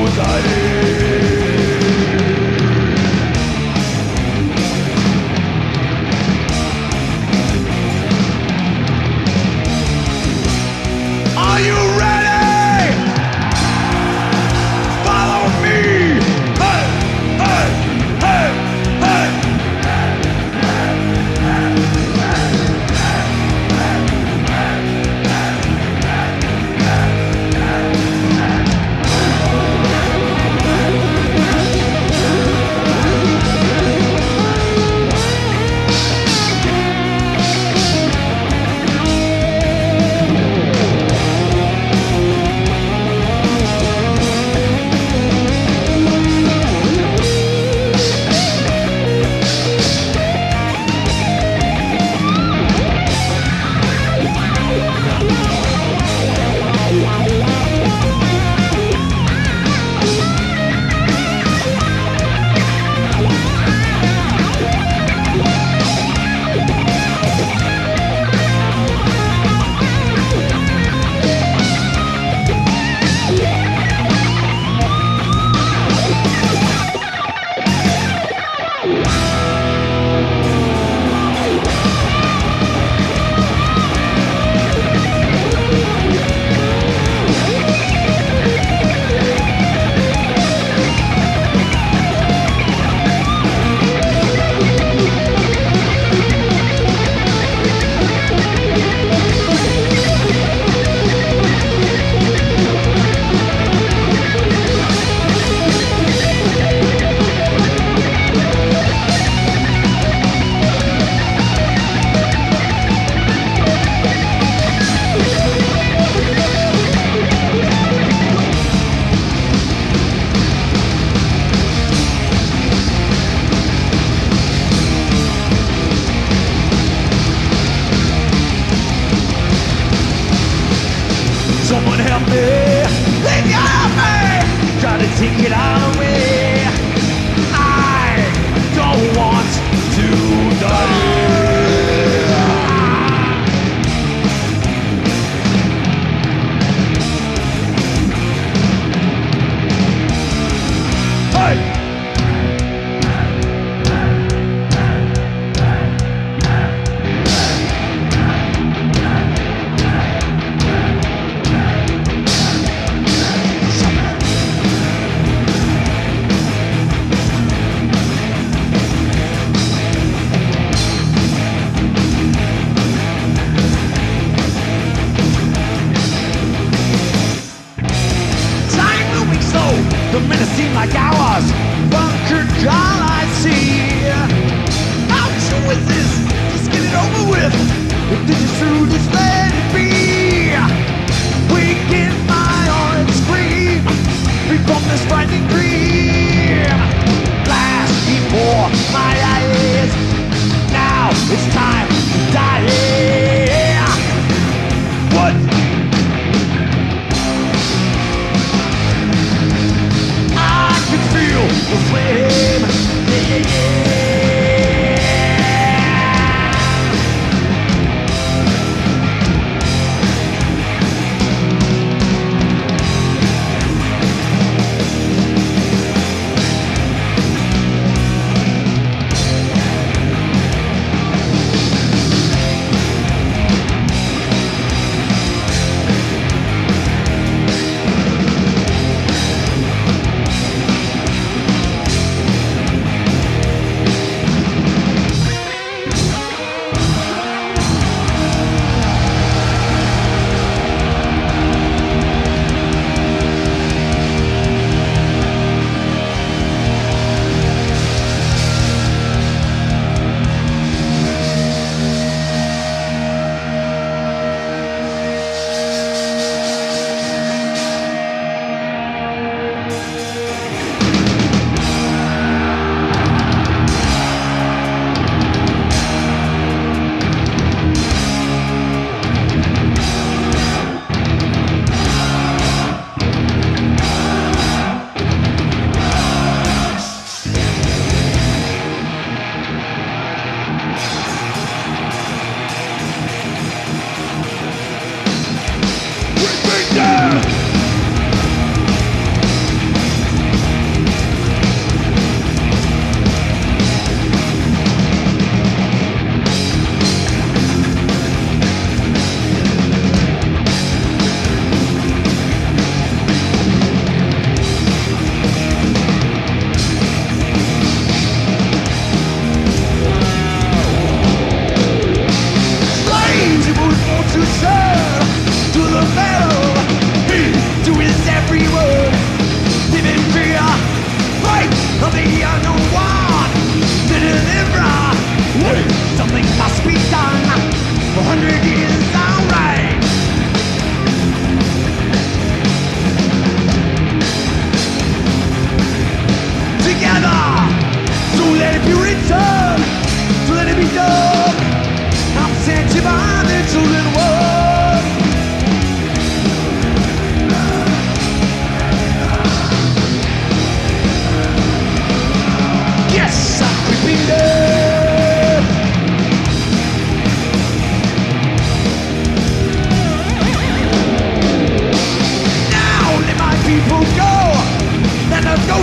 Are you ready? Follow me. Hey, hey, hey, hey. Someone help me, please help me. Try to take it all away. I don't want to die. Hey! The minutes seem like hours. Bunker call I see. How true is this? Just get it over with. If this is true, just let it be. Wake in my orange scream. Free from this frightening dream. Flash before my eyes. Now it's time to die. What? Feel the flame, yeah, yeah, yeah.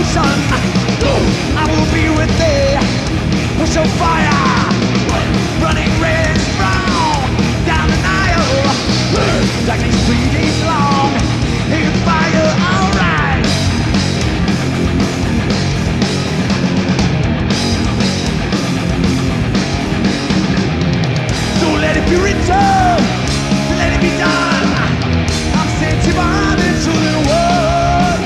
devotion. I will be with thee. Push your fire, running red strong down the Nile. Darkness 3 days long. Hey, fire, alright. So let it be written, let it be done. I'm sent to bomb into the world.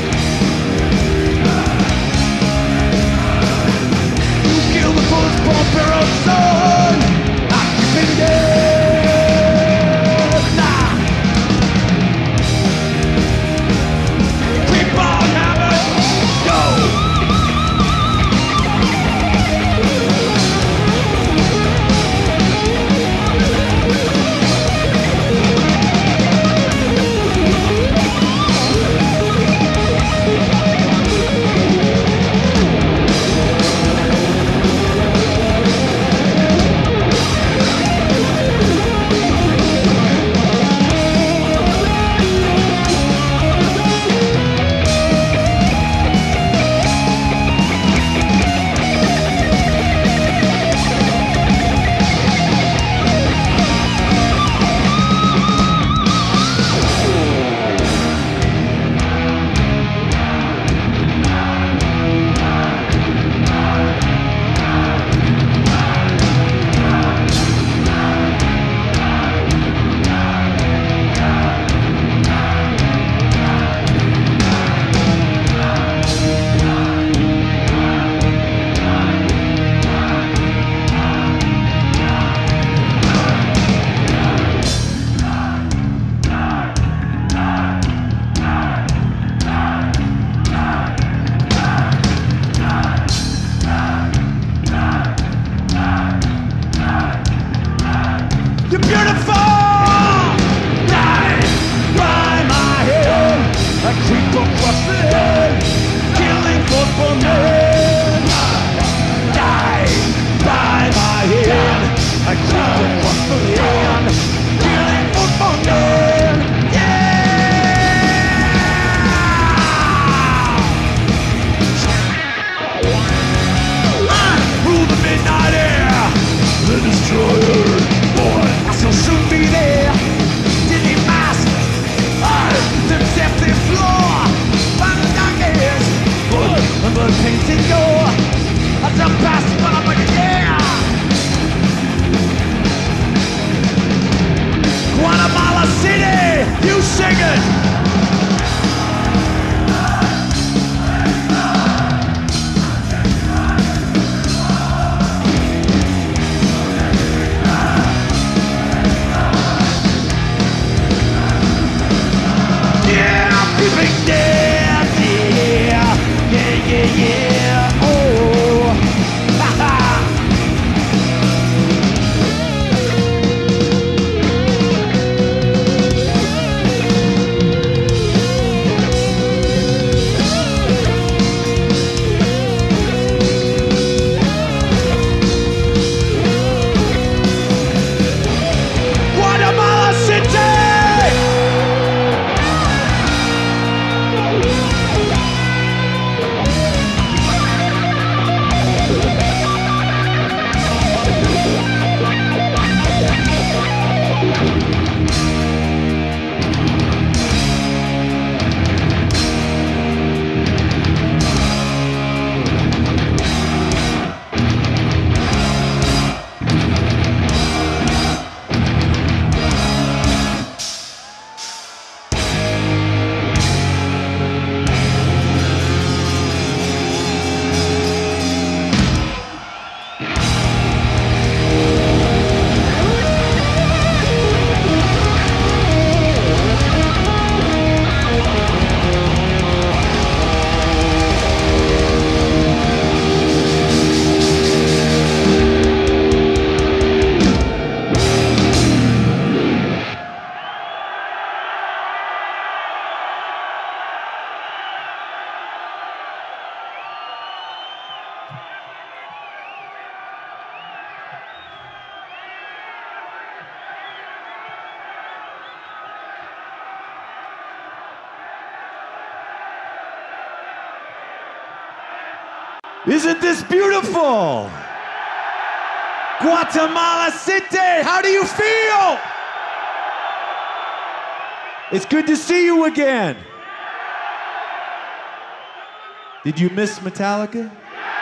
You kill the firstborn. Isn't this beautiful? Guatemala City, how do you feel? It's good to see you again. Did you miss Metallica?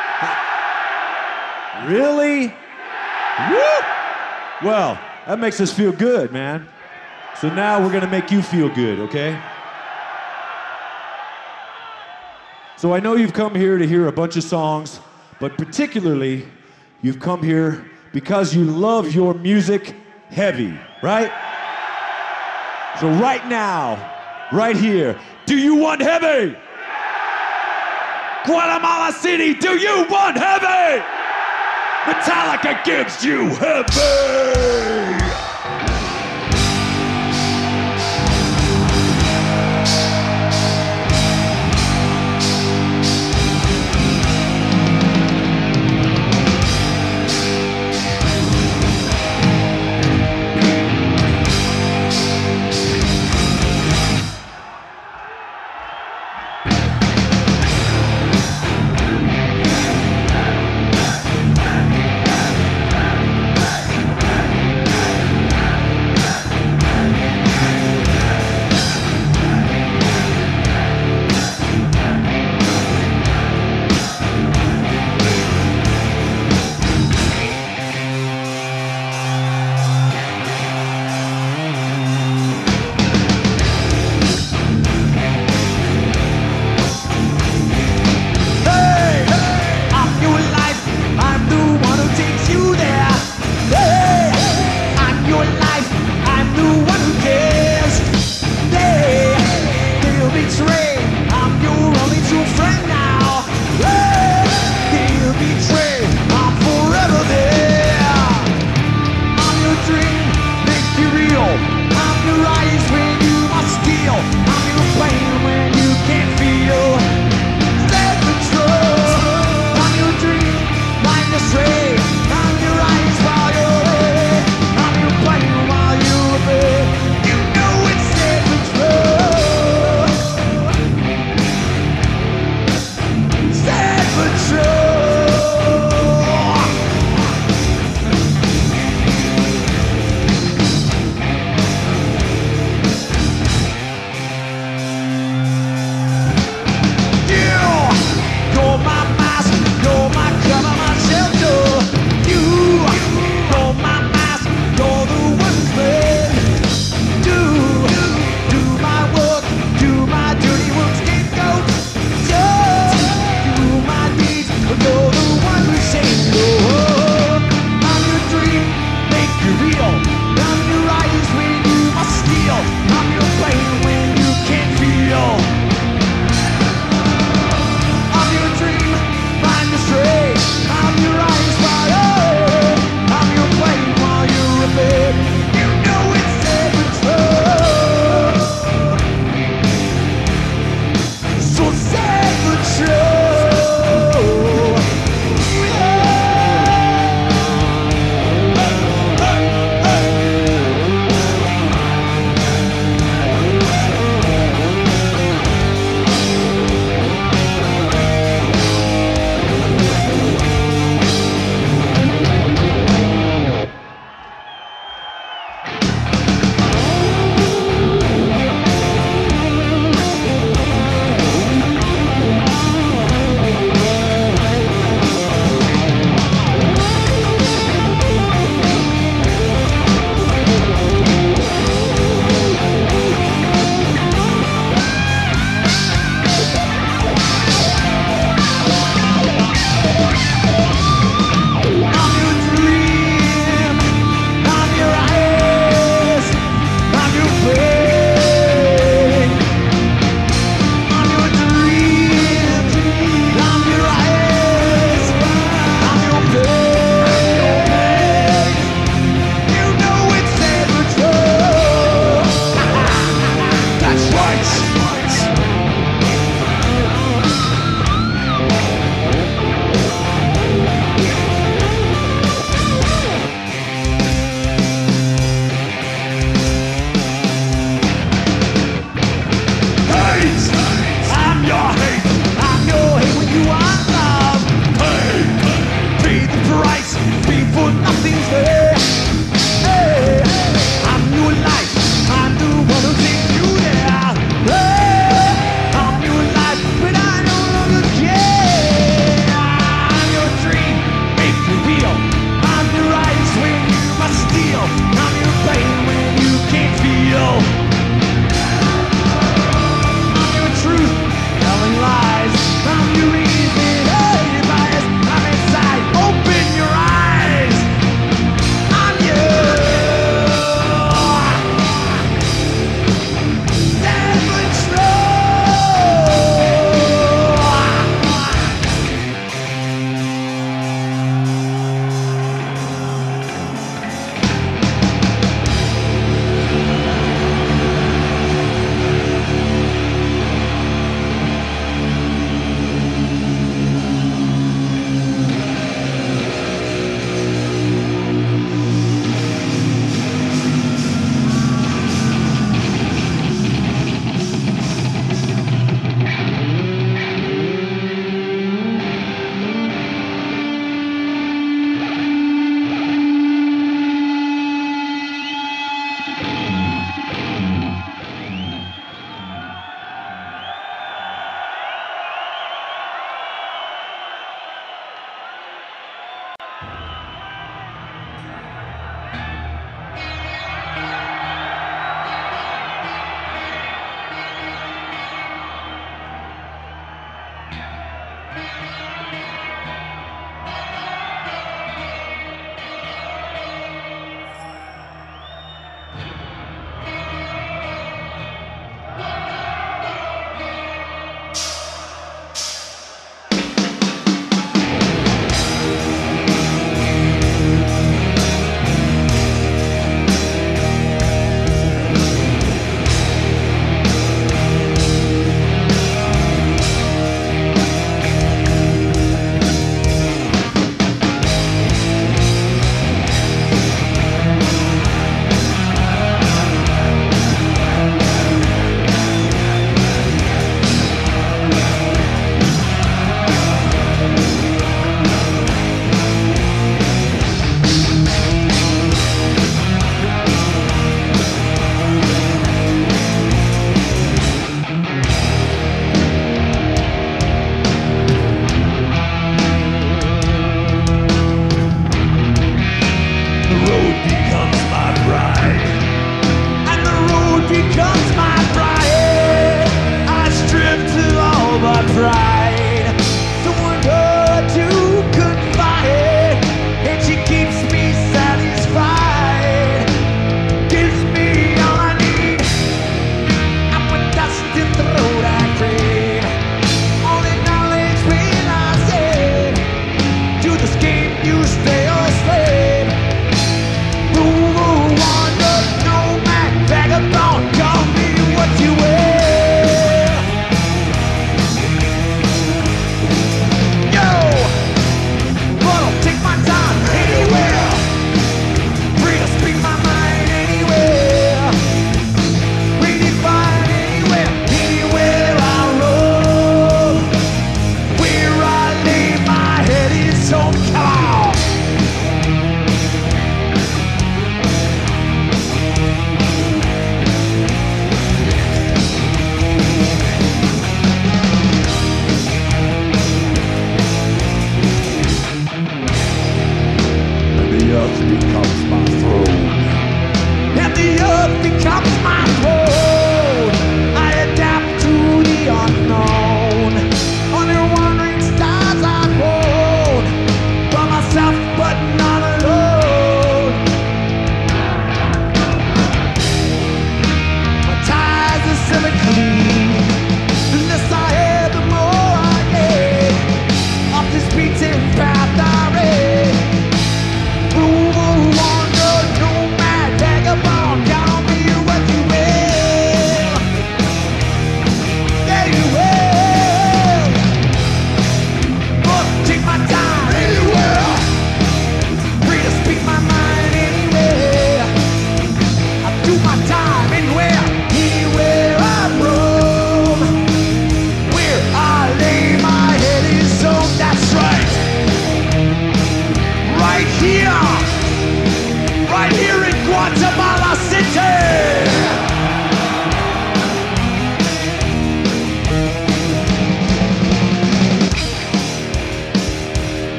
Really? Woo! Well, that makes us feel good, man. So now we're gonna make you feel good, okay? So I know you've come here to hear a bunch of songs, but particularly you've come here because you love your music heavy, right? So right now, right here, do you want heavy? Guatemala City, do you want heavy? Metallica gives you heavy!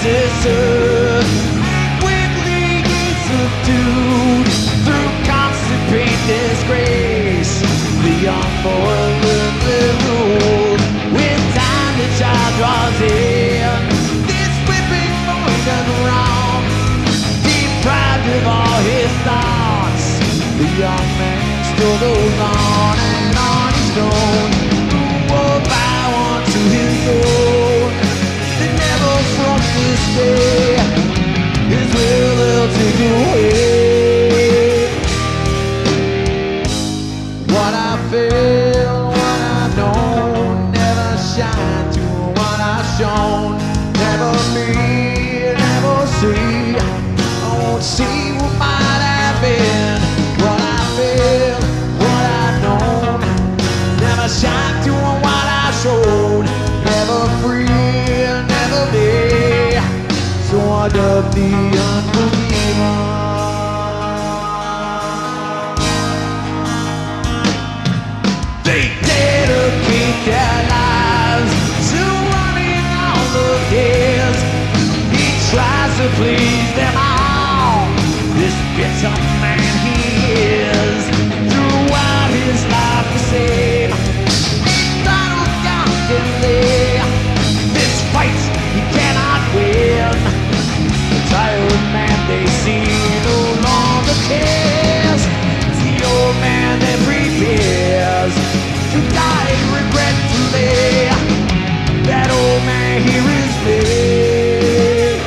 this earth, quickly gets subdued through constant pain, disgrace. The young boy learns their rules. With time the child draws in. This whipping boy done wrong, deprived of all his thoughts. The young man still goes on and on his own, one by one to his own. They never from this day his will they'll take away. What I feel, what I know, never shine to what I've shown. Never me, never see. I won't see what might have been. What I feel, what I've known, never shine to what I showed. Never free, never be. So I dub the unbeliever. They dedicate their lives to running all of his. He tries to please them all. This bitter man he is. Throughout his life the same. Battle constantly. This fight he cannot win. The tired man they see no longer cares. It's the old man that prepares to die regretfully. That old man here is me.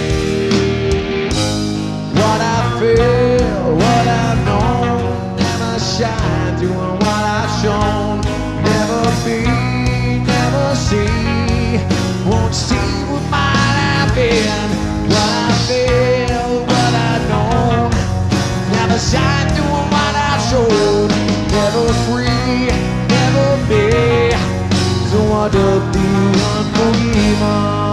What I feel, what I've known, never shine doing what I've shown. Never be, never see, won't see what might have been. What I feel, what I've known, never shine doing what I've shown. Never free, never be, so I dub the unbeliever.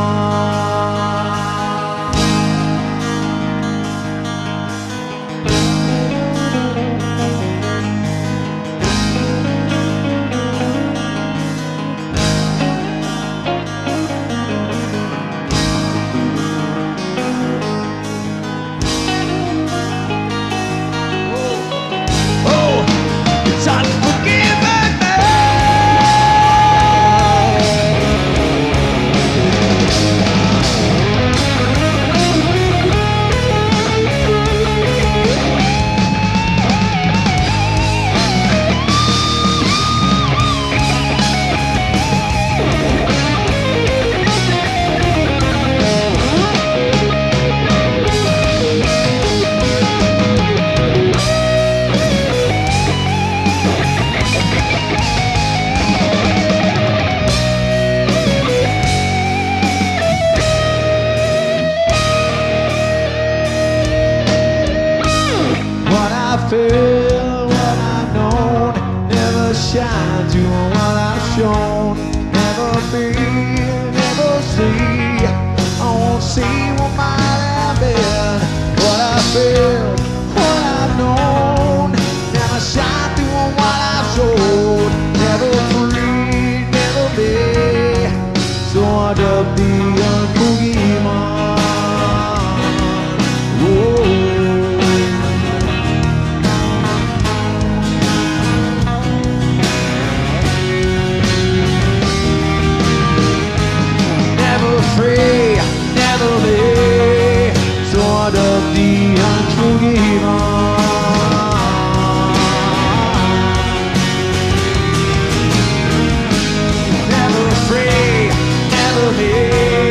Feel what I've known, never shine to what I've shown. Never be, never see, I won't see what might have been. What I feel, what I've known, never shine to what I've shown. Never free, never be, so I dub the unbeliever. Free, never be, sort of the unforgiven. Never free, never be.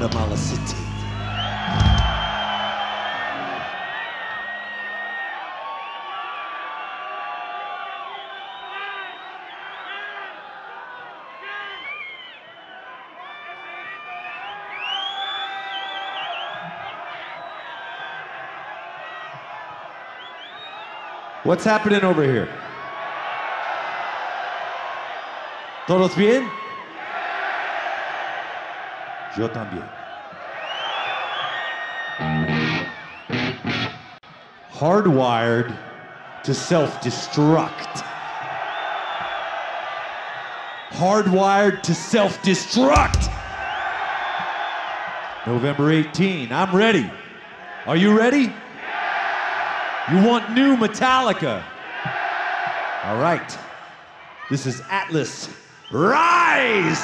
Guatemala City. What's happening over here? ¿Todos bien? Yo también. Hardwired to self-destruct. Hardwired to self-destruct. November 18, I'm ready. Are you ready? You want new Metallica? All right. This is Atlas Rise!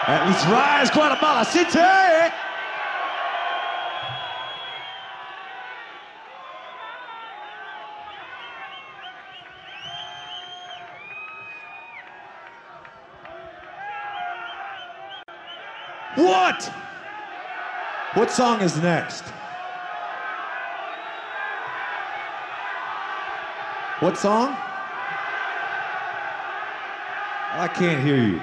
Atlas Rise, Guatemala City! What? What song is next? What song? I can't hear you.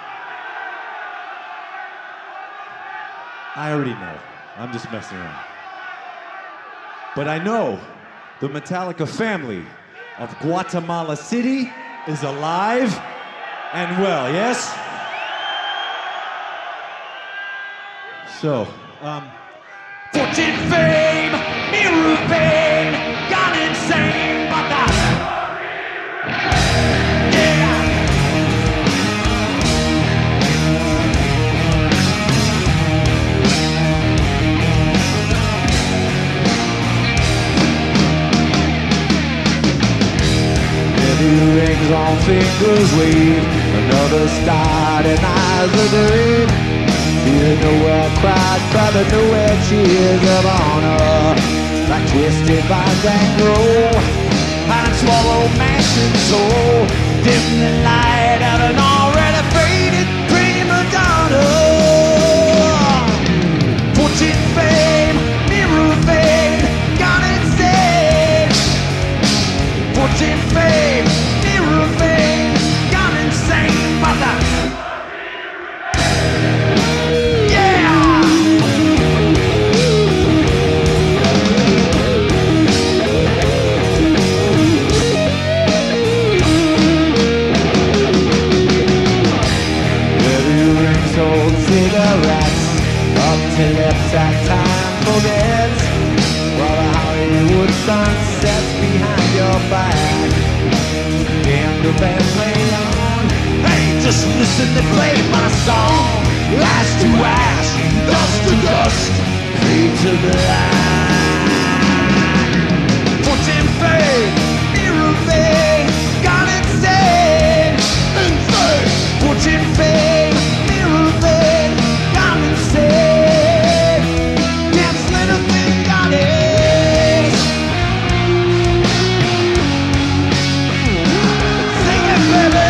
I already know. I'm just messing around. But I know the Metallica family of Guatemala City is alive and well, yes? So, Fortune, fame, mirror pain, gone insane, but rings on fingers wave, another star and eyes of green. Feel nowhere cries, but the nowhere cheers of honor. Like twisted vines and grow, and swallow mash and soul. Dim the light out an already faded prima donna. Fortune, fame, mirror fame, gone insane. Fortune, fame, mirror fame, gone insane, mother. Cigarettes up till lips at time forgets. While the Hollywood sun sets behind your back, and the band play on. Hey, just listen to play my song. Ash to ash, dust to dust, fade to black. Fortune, fame, mirror fame, gone insane, insane. Fortune, fame, mirror fame, gone insane. Dance little thing got it. Sing it, baby.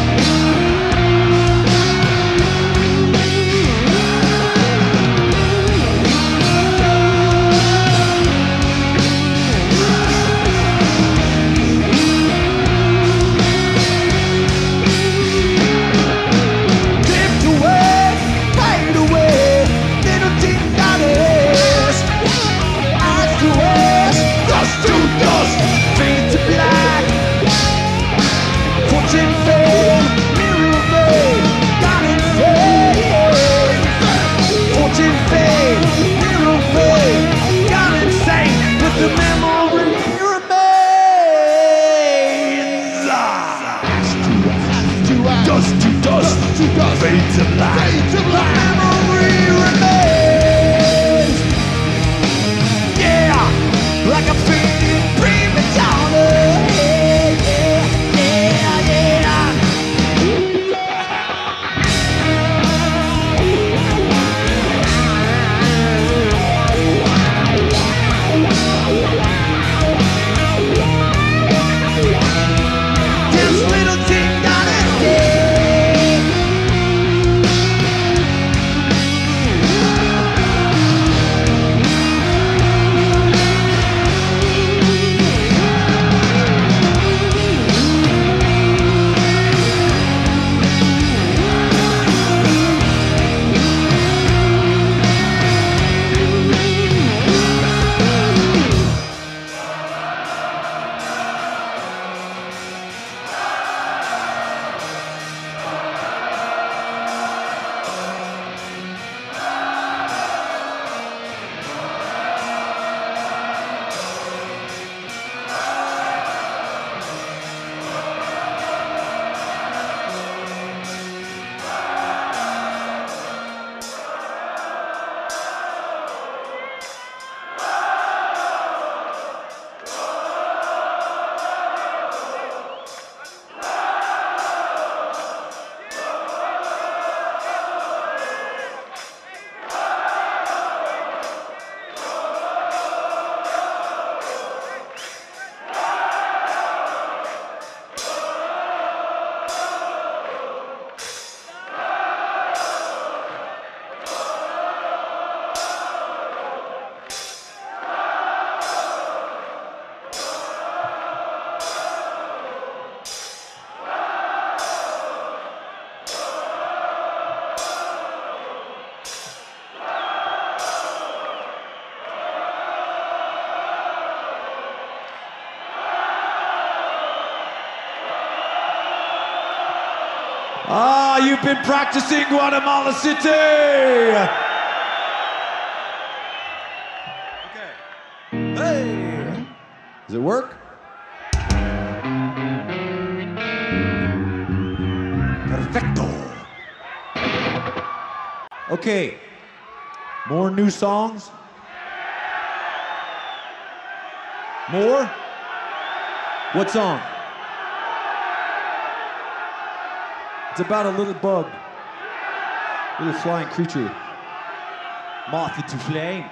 Fade to black. The memory remains. Yeah, like a faded prima donna. Yeah, yeah, yeah. This little thing got it. Ah, you've been practicing Guatemala City! Okay. Hey! Does it work? Perfecto! Okay. More new songs? More? What song? It's about a little bug, little flying creature, moth into flame.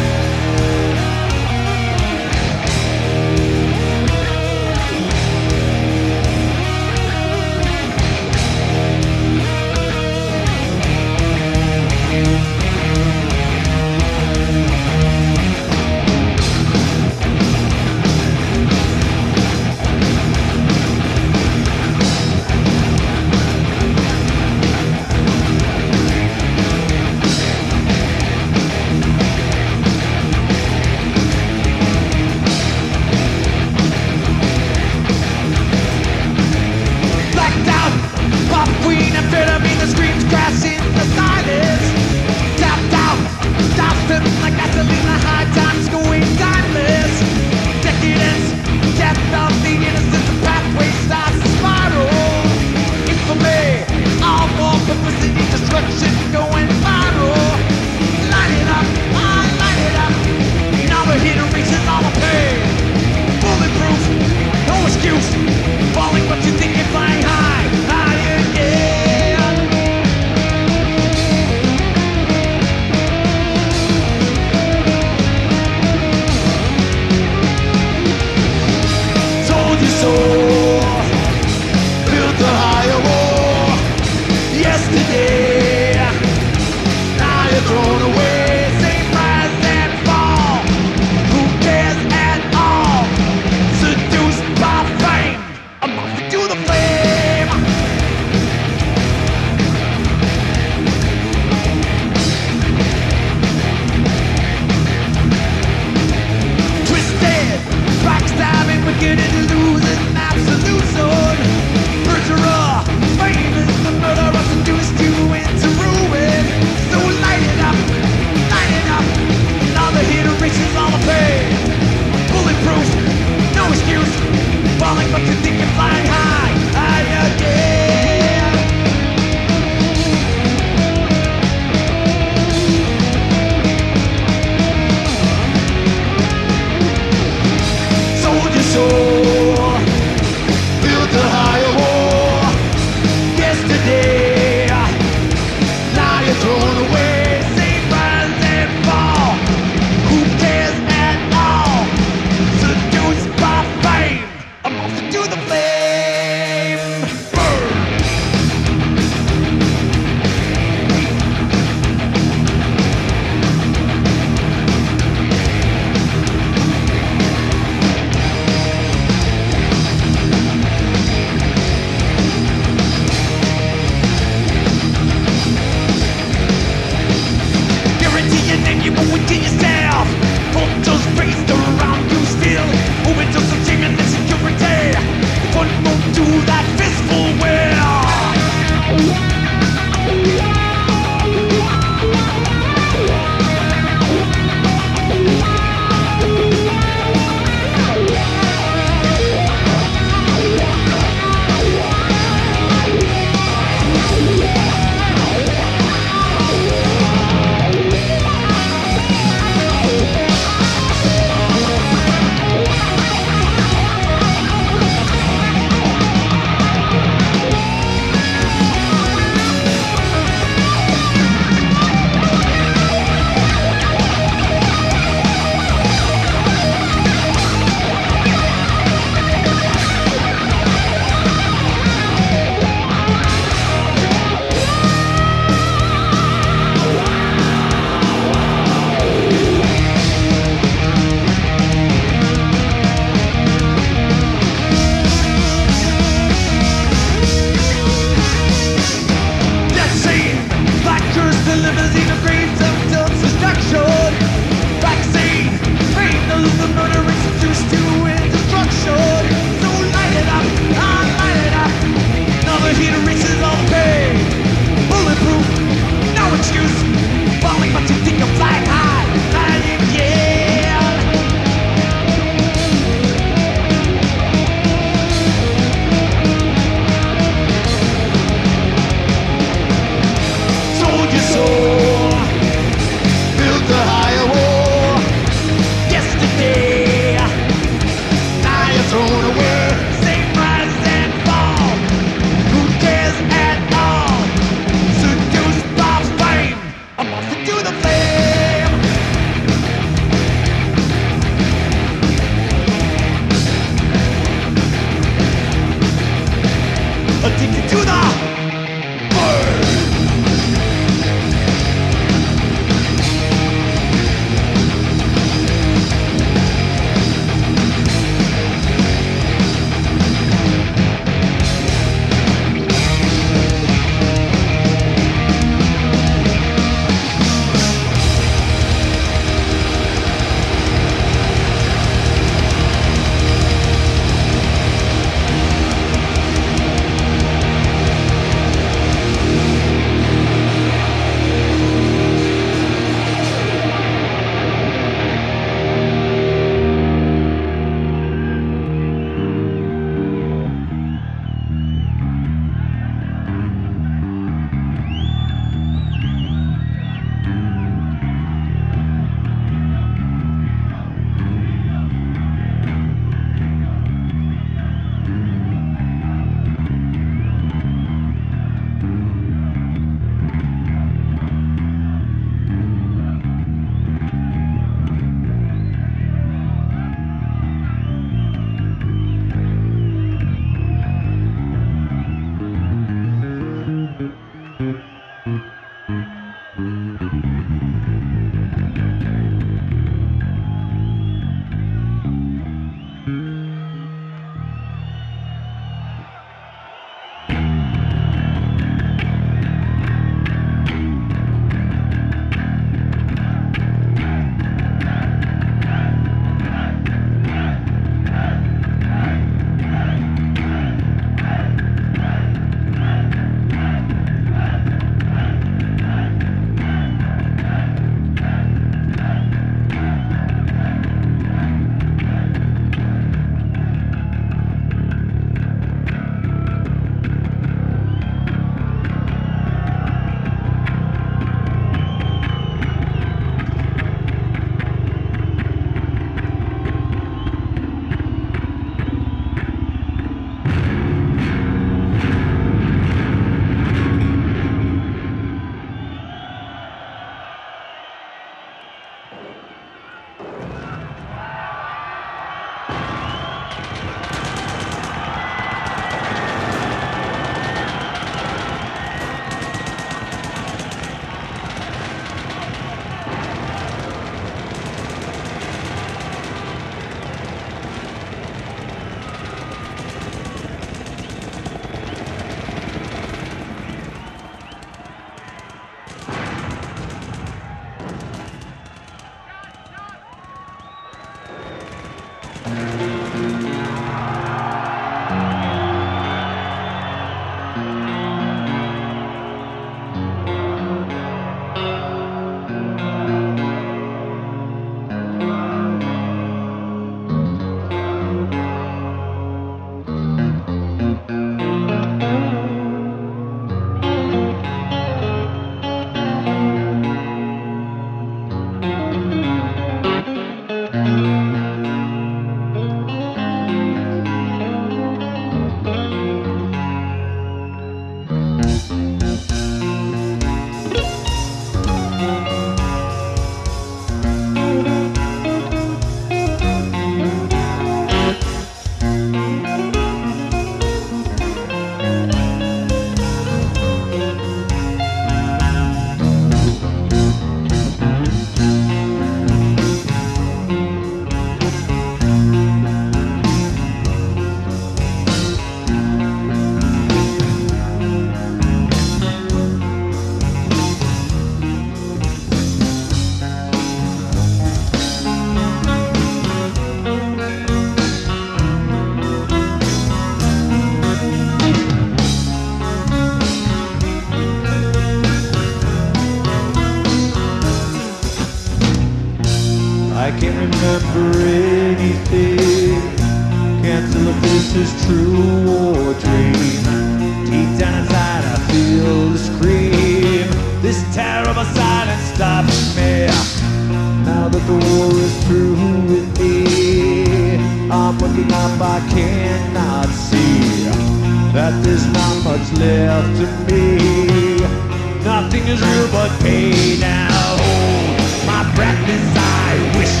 I can't remember anything. Can't tell if this is true or a dream. Deep down inside I feel the scream. This terrible silence stops me. Now that the war is through with me, I'm looking up, I cannot see that there's not much left of me. Nothing is real but pain now. Hold my breath as I wish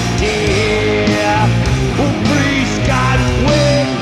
dear. Oh, please, God, wait.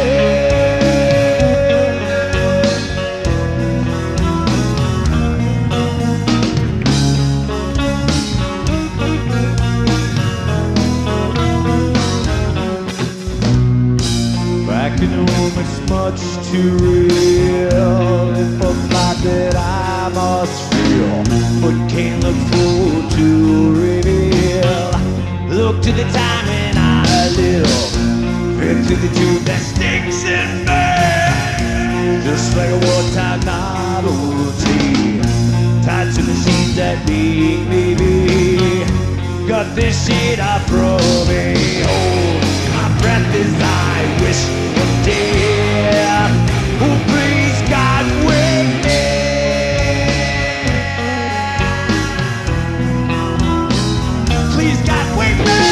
Back in home, it's much too real. If a light that I must feel, but can't look forward to reveal. Look to the time when I live, into the tube that sticks in me, just like a wartime novelty, tied to the seams that make me be. Got this shit up from me. Hold my breath as I wish for death. Oh, please, God, wake me. Please, God, wake me.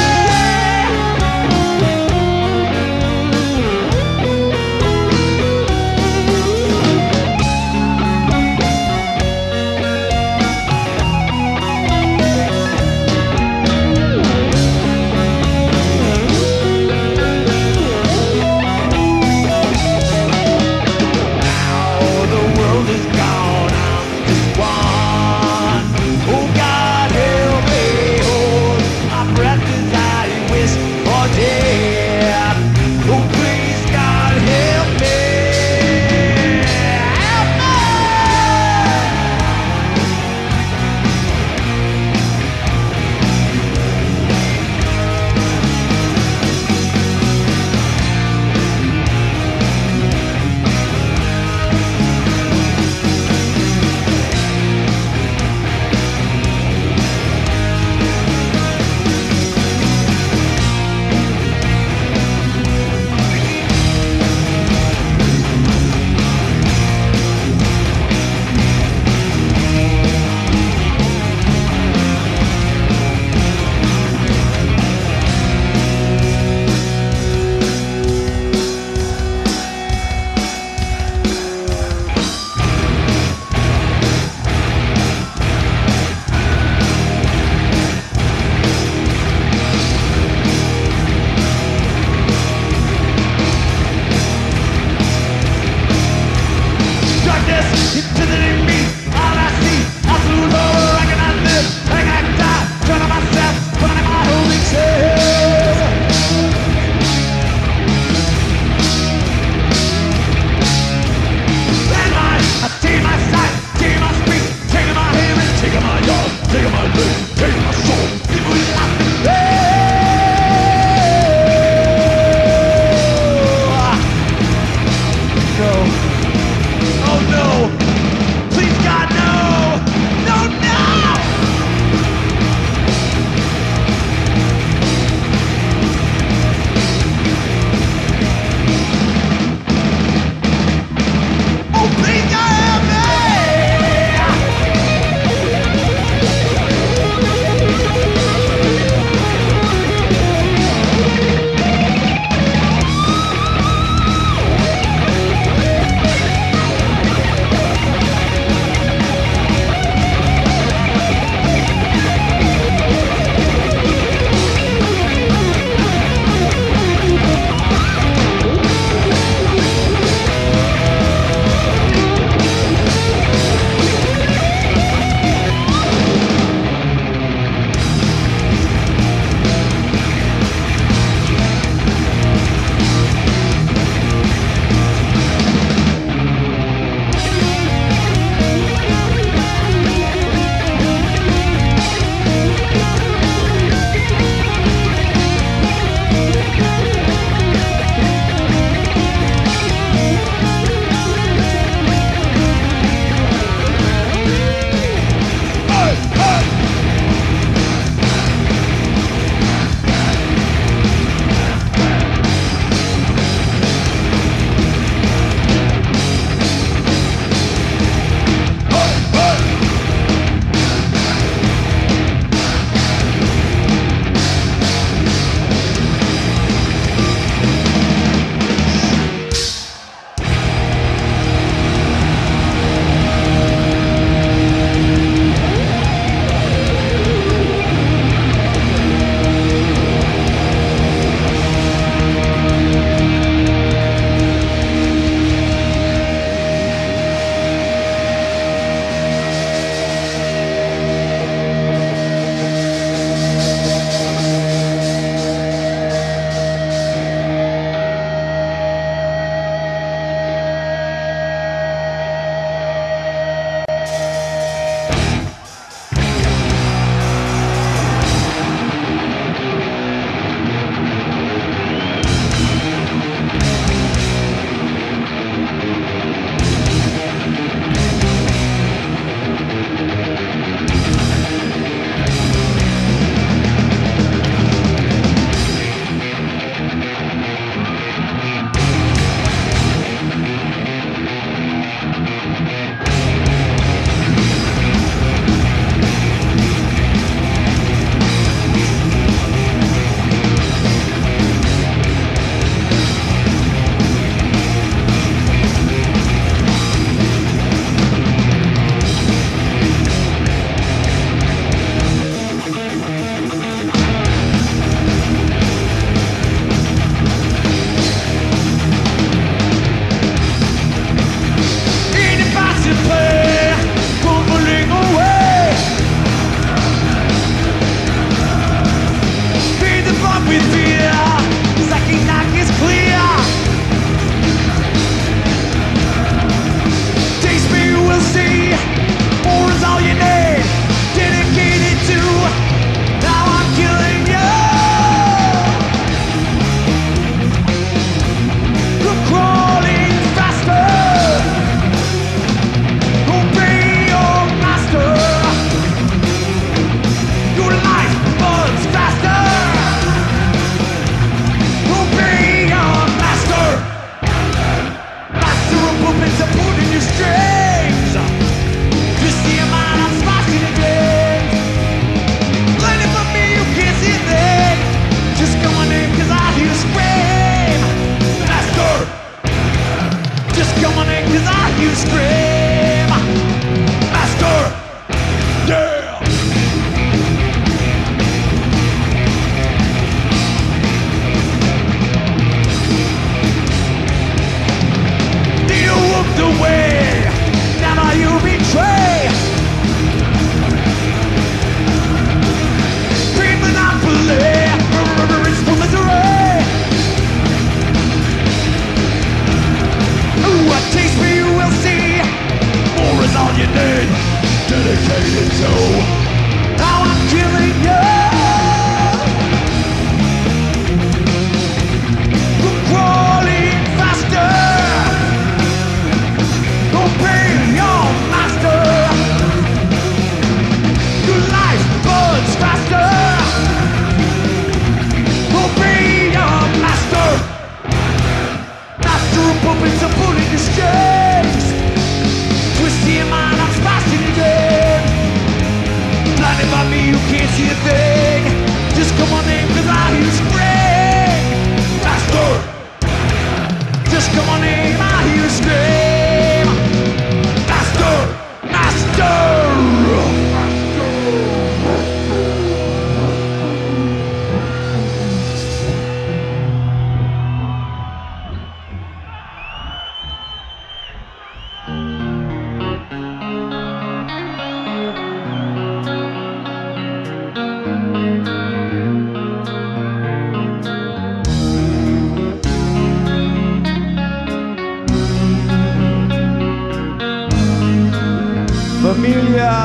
Familia.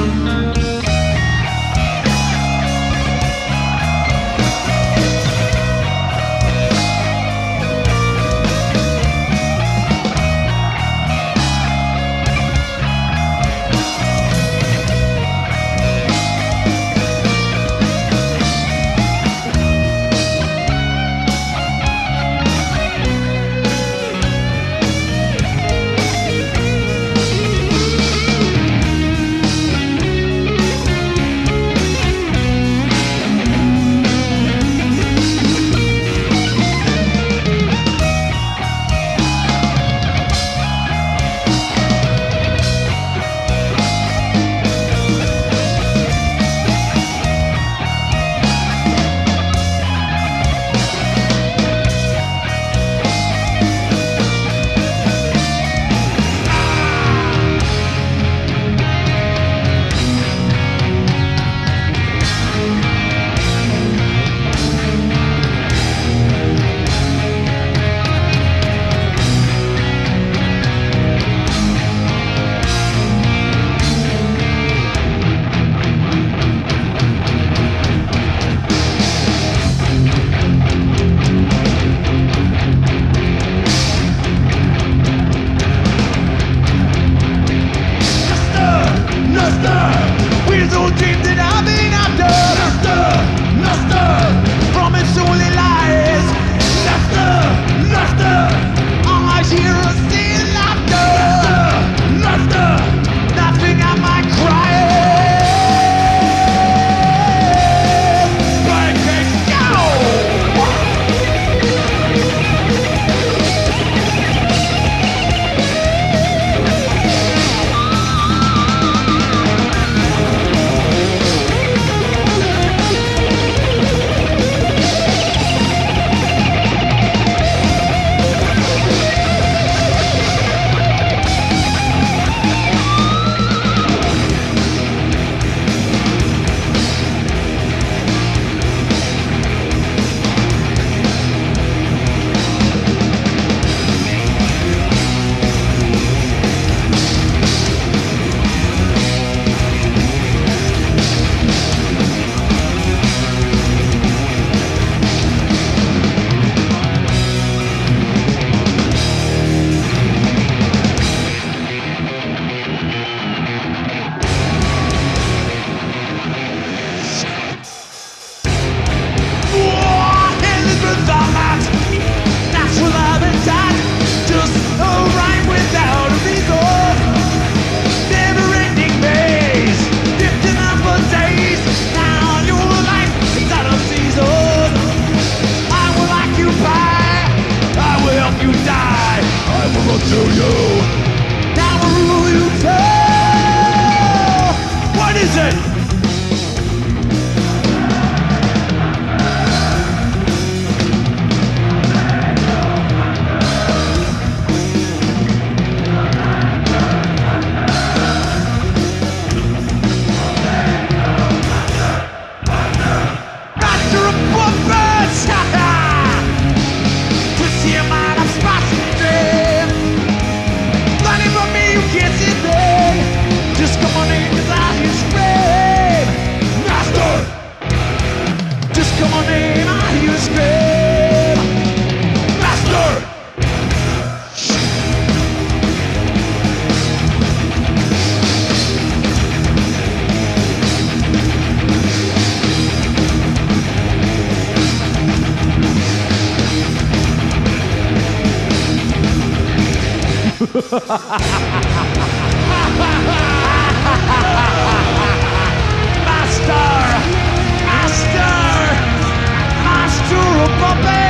Master of puppets.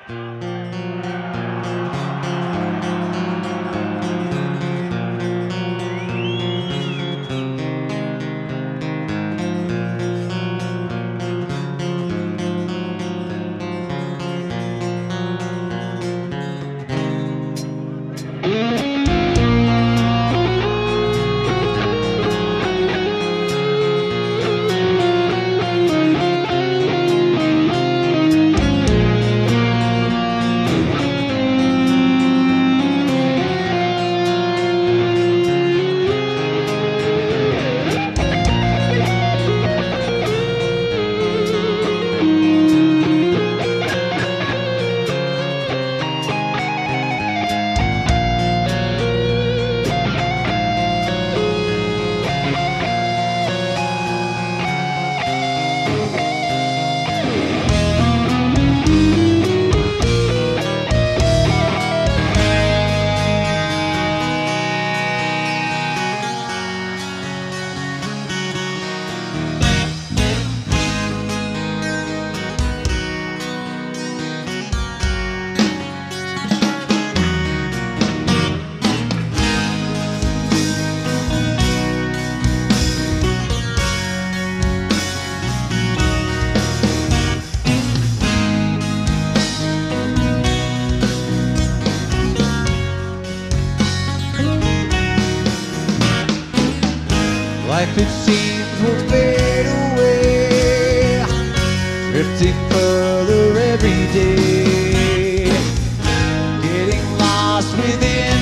Life it seems will fade away, drifting further every day, getting lost within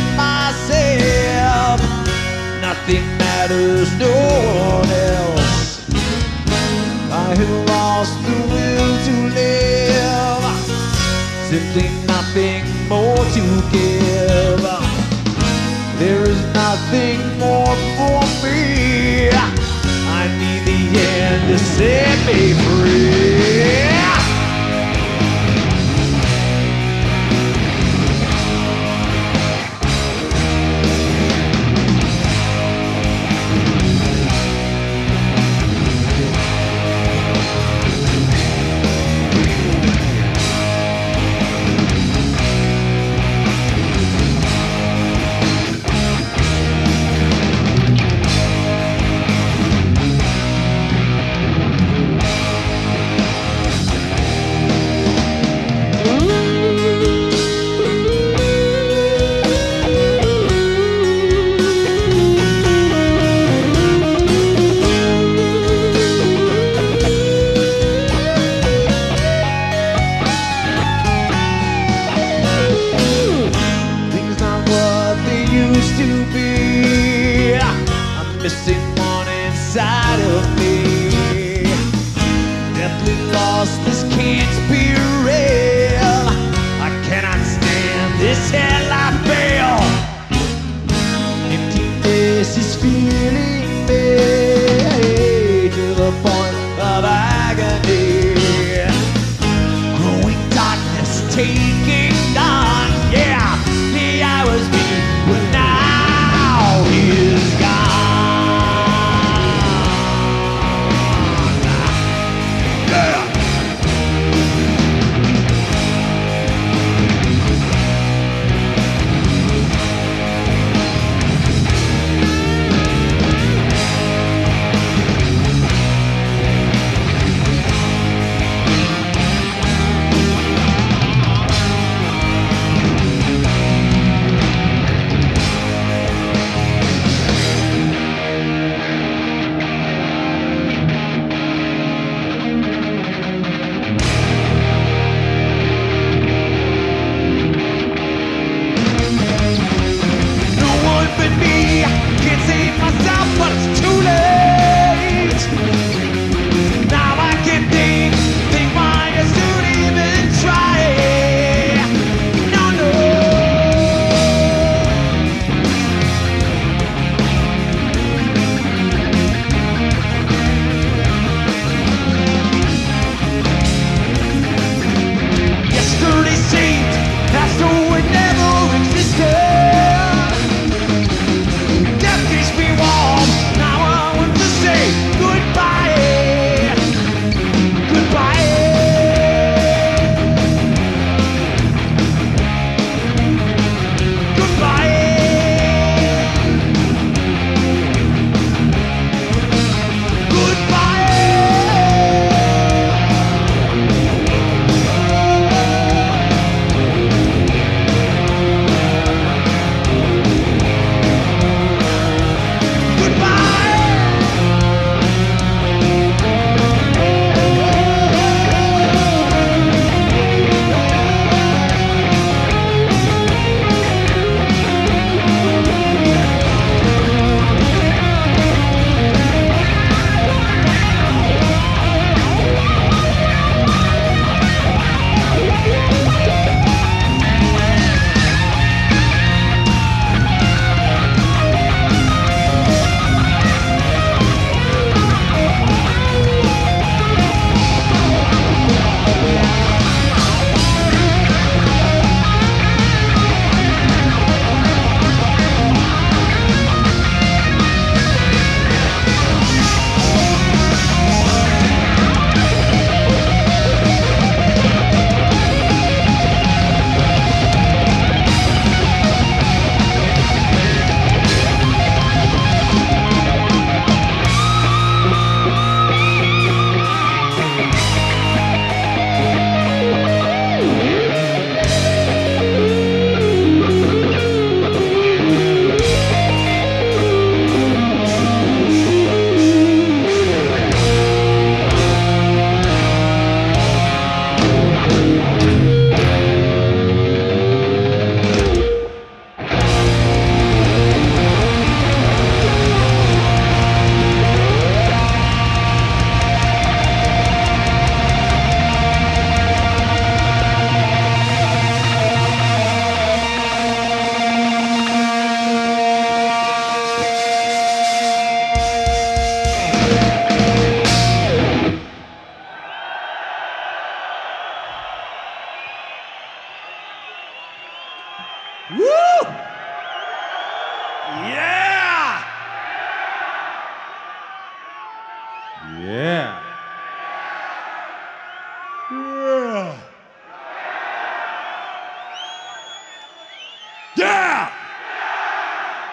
myself. Nothing matters, no one else. I have lost the will to live, simply nothing more to give. There is nothing more for me. I need the end to set me free. Missing one inside of me. Deathly lost, this can't be real. I cannot stand this hell I feel. Emptiness is feeling me to the point of agony. Growing darkness taking on, yeah. The hours be, but now he is gone. Now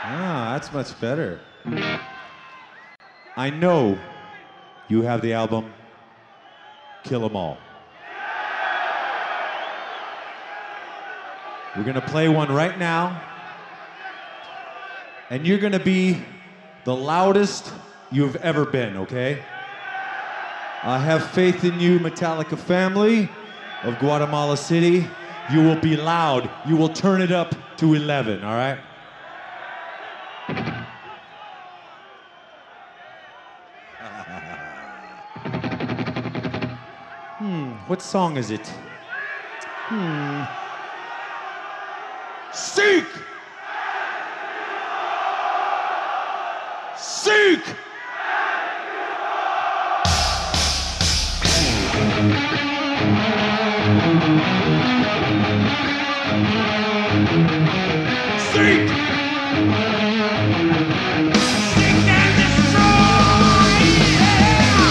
Ah, that's much better. I know you have the album Kill 'Em All. We're gonna play one right now, and you're gonna be the loudest you've ever been, okay? I have faith in you, Metallica family of Guatemala City. You will be loud. You will turn it up to 11, all right? What song is it? Seek! Seek! Seek! Seek and destroy! Yeah!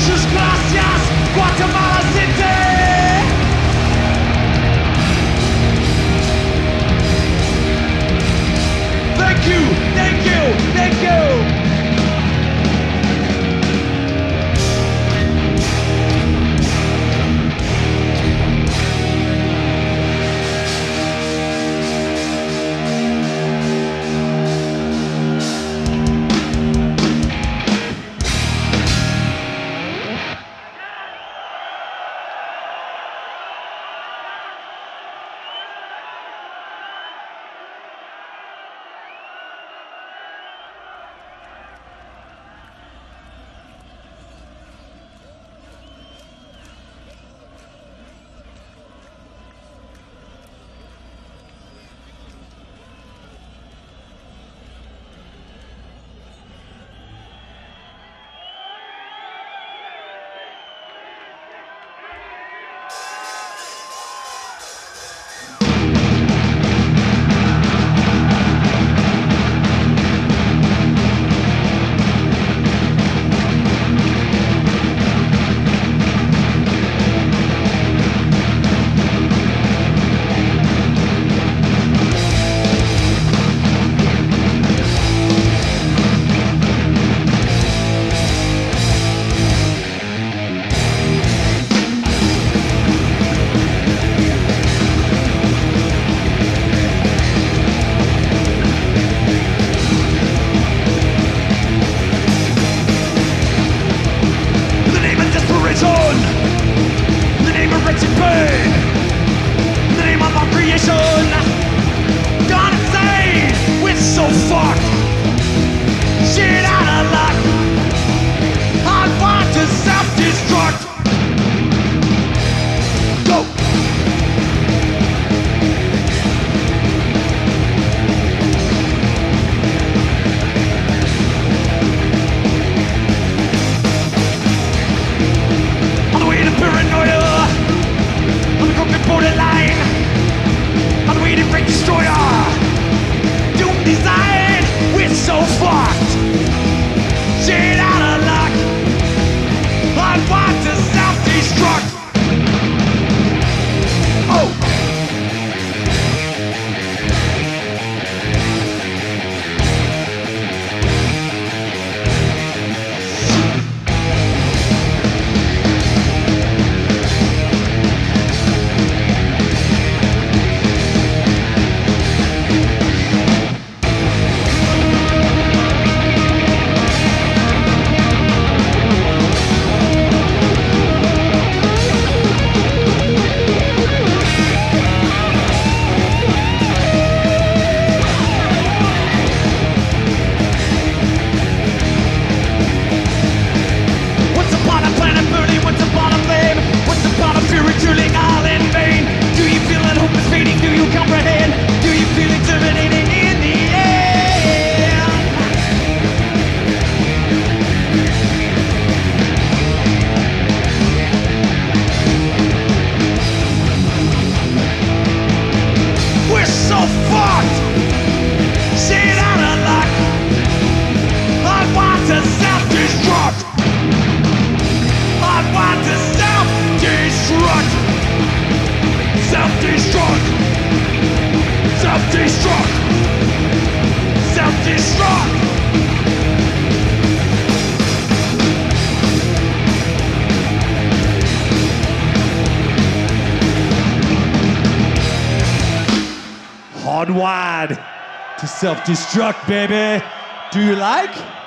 Muchas gracias, Guatemala City. Thank you, thank you, thank you. Hardwired to self-destruct, baby. Do you like?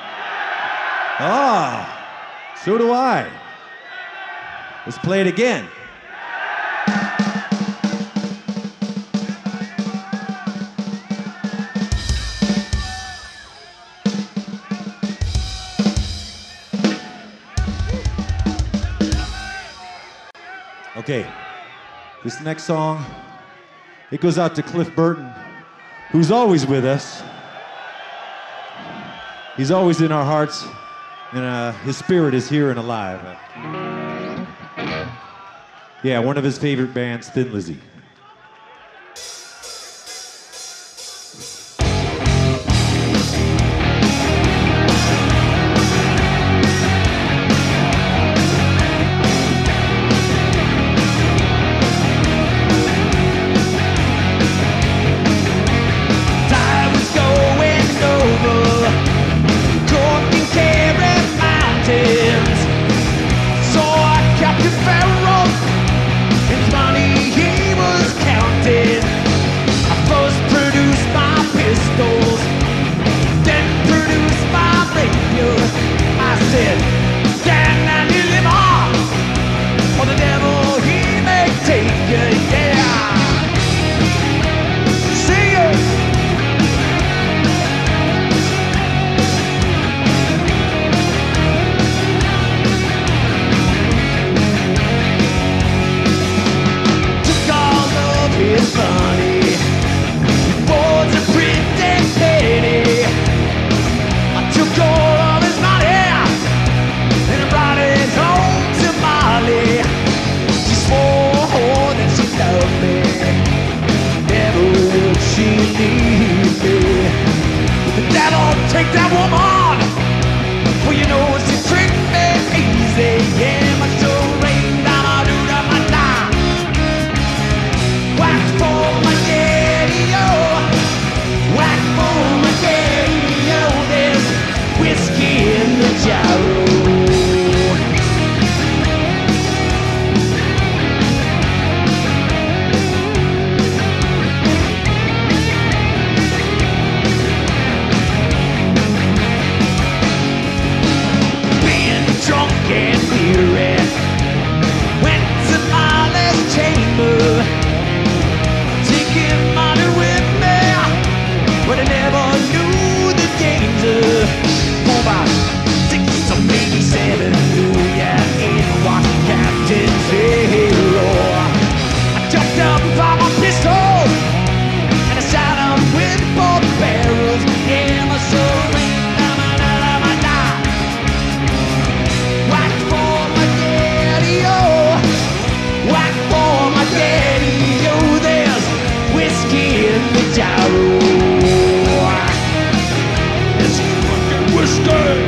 Ah, so do I. Let's play it again. Okay, this next song, it goes out to Cliff Burton, who's always with us. He's always in our hearts, and his spirit is here and alive. Yeah, one of his favorite bands, Thin Lizzy. said, stand and deliver, or the devil he may take you, yeah. Sing it. Took all of his money, was a pretty penny. I took all of his money and I brought it home to Molly. She swore that she loved me, never would she leave me. But the devil take that woman, well you know she tricked me easy. Yeah, my soul rained down a do da ma da. Whack for my daddy-o, whack for my daddy-o. There's whiskey in the jarro. Being drunk and weary, went to Molly's chamber, taking money with me, but I never knew the danger. For about 6 or maybe 7, yeah, in what Captain Zero. I jumped up by my pistol and I shot him with both barrels. Yeah, my soul rained down my da. Whack for my daddy-o, whack for my daddy-o. There's whiskey in the jarro. It's fucking whiskey.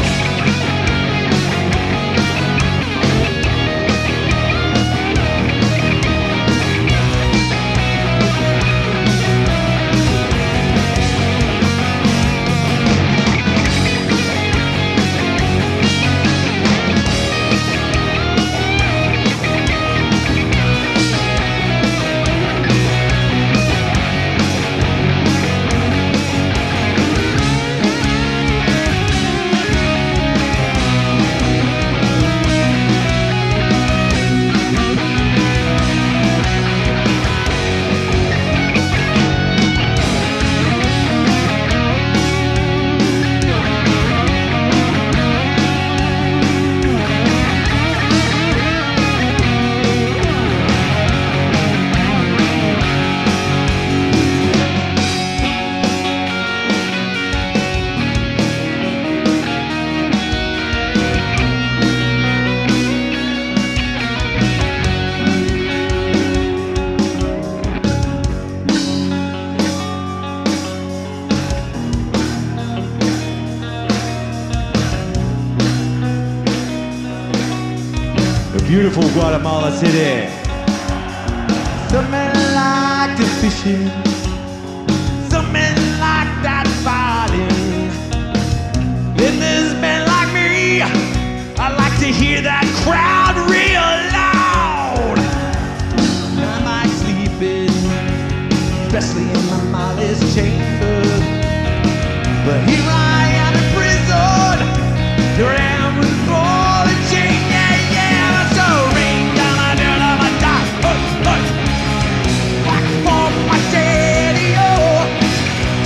Beautiful Guatemala City. Some men like the fishing, some men like that fighting. Then there's men like me, I like to hear that crowd real loud. I like sleeping, especially in my Molly's chamber. But here I am in prison, here I am with ball and chain. Yeah, yeah, my soul rained down my dirt on my dock. Whack for my daddy-o,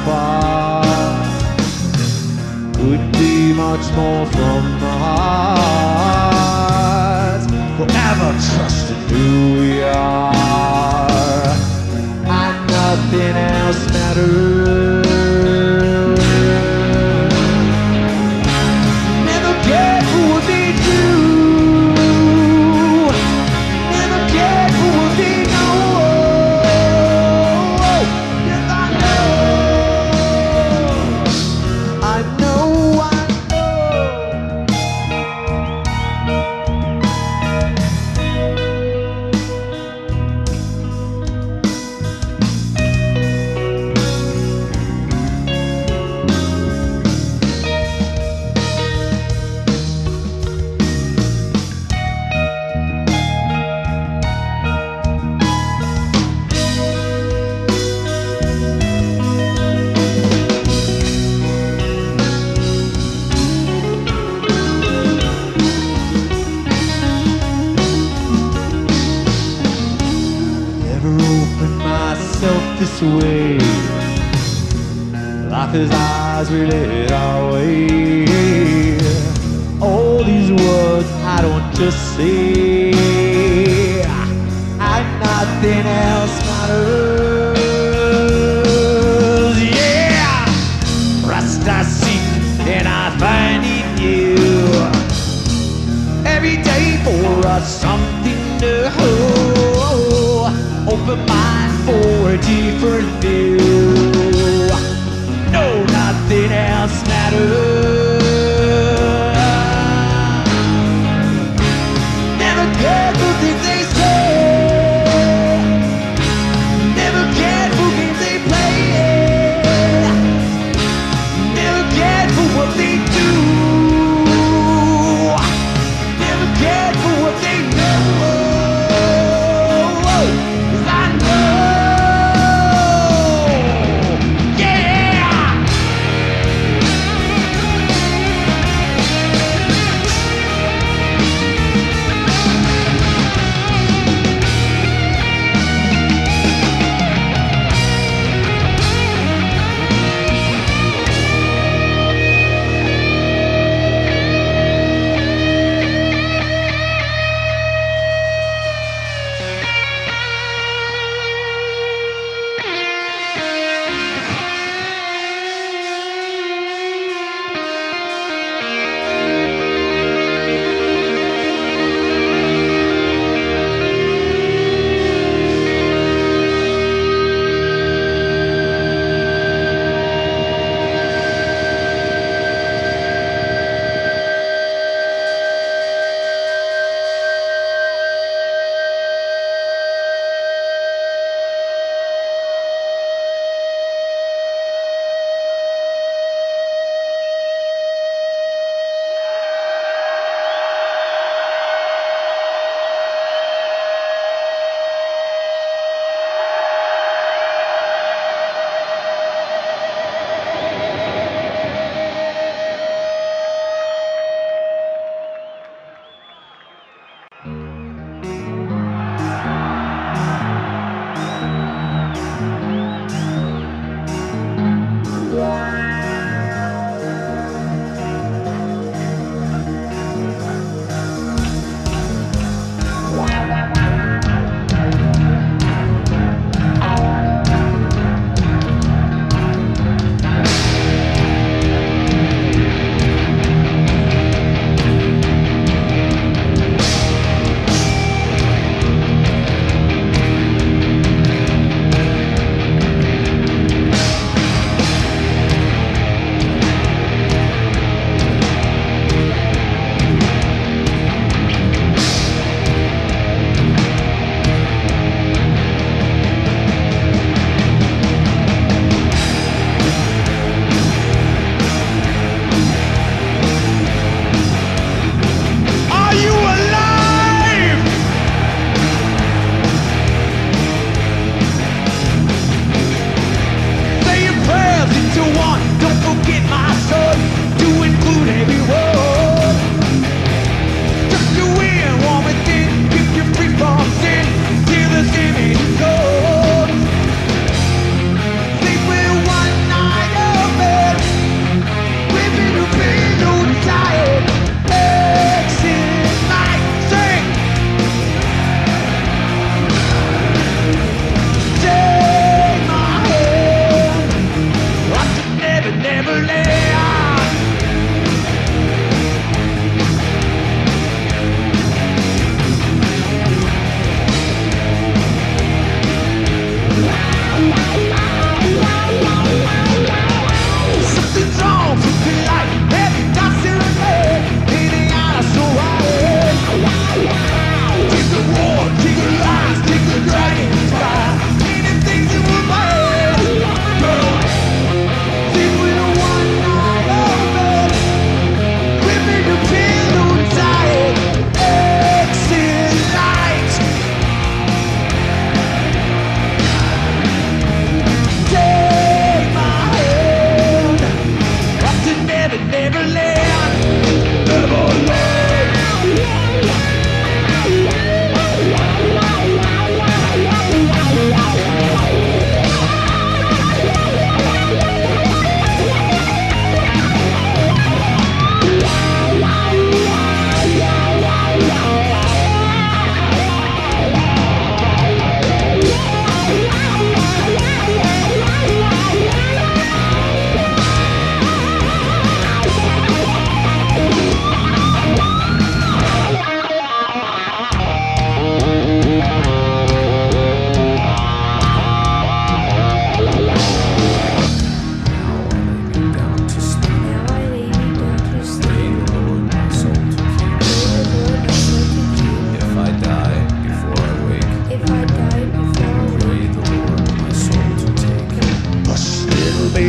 apart. Couldn't be much more from the heart. Forever trusting who we are, and nothing else matters. Never cared for what they do. Never cared for what they know. Yes, I know. I know. This way, life is ours, we let it our way. All these words I don't just say, and nothing else matters. Yeah, rest I seek and I find in you. Every day for us something to hold. Open mind for a different view. No, nothing else matters. Never cared for things they say. Never cared for games they play. Never cared for what they do. Never cared for what they know. 'Cause I know.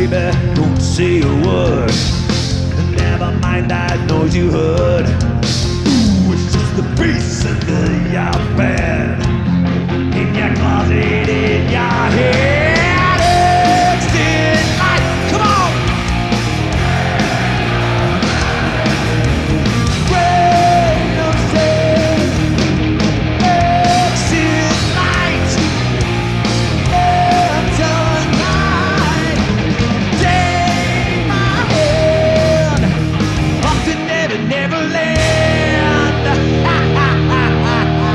baby, don't say a word. Never mind that noise you heard. Ooh, it's just the bass under your bed, in your closet, in your head. Exit light, come on. Radio says exit light. Enter night. Take my hand up to Never Neverland. Ha ha ha ha ha.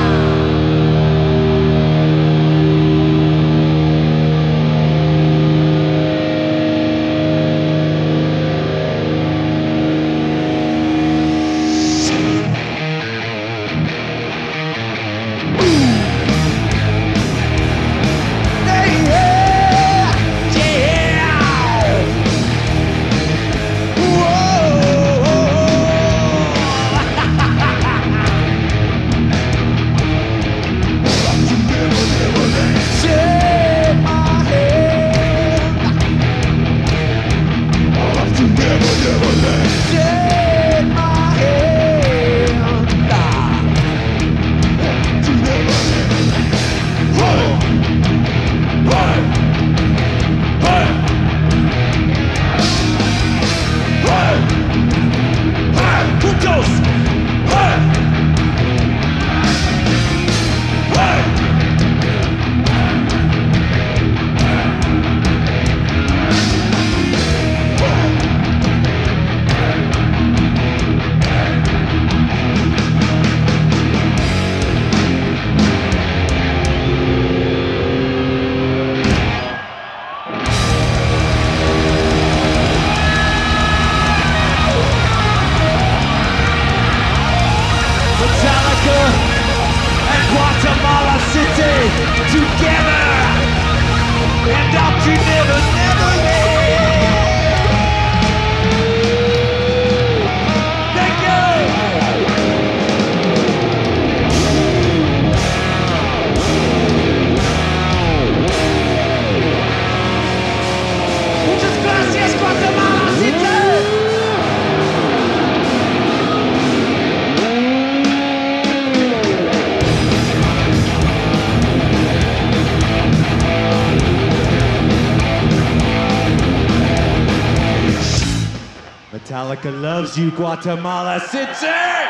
Metallica and Guatemala City together and up to Never Neverland. Thank you. Muchas gracias, Guatemala City. Metallica loves you, Guatemala City!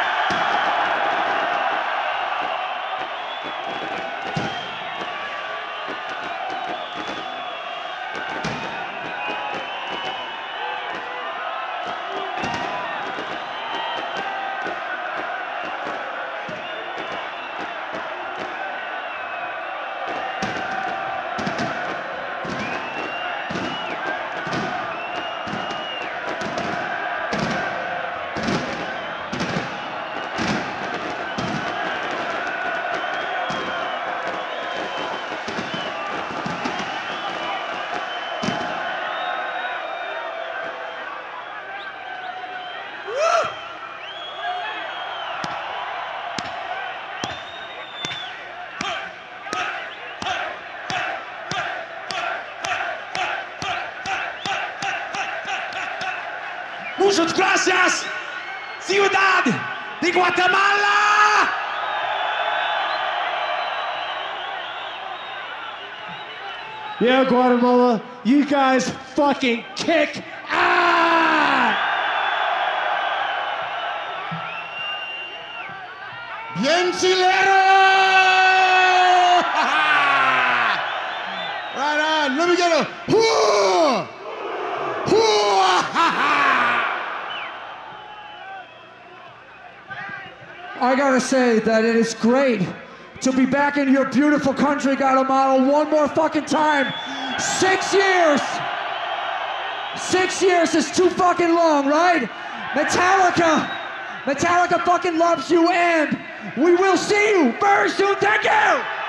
Muchas gracias, Ciudad de Guatemala! Yeah, Guatemala, you guys fucking kick ass! Bien chileno! Right on, let me get a hoo! Hoo! I gotta say that it is great to be back in your beautiful country, Guatemala, one more fucking time. 6 years! 6 years is too fucking long, right? Metallica fucking loves you, and we will see you very soon. Thank you!